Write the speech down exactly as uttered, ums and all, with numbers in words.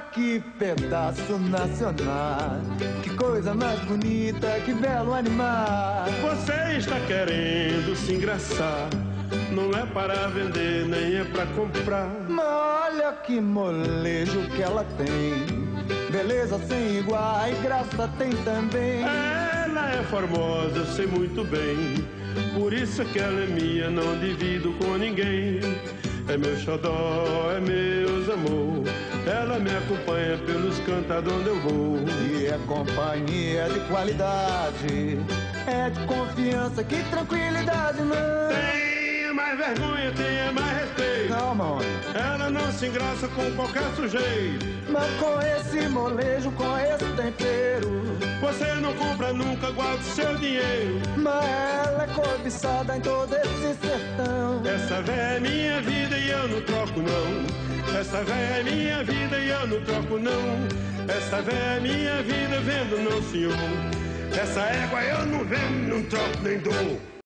que pedaço nacional, que coisa mais bonita, que belo animal. Você está querendo se engraçar, não é para vender, nem é para comprar. Mas olha que molejo que ela tem, beleza sem igual e graça tem também. Ela é formosa, eu sei muito bem, por isso que ela é minha, não divido com ninguém. É meu xodó, é meus amor, ela me acompanha pelos cantos onde eu vou. E é companhia de qualidade, é de confiança, que tranquilidade, não. Tenha mais vergonha, tenha mais respeito. Calma, homem. Ela não se engraça com qualquer sujeito. Mas com esse molejo, com esse tempero, você não compra nunca, guarda o seu dinheiro. mas ela é cobiçada em todo esse sertão. Essa véia é minha vida e eu não troco não. Essa véia é minha vida e eu não troco não. Essa véia é minha vida, vendo não senhor. Essa égua eu não vendo, não troco nem dou.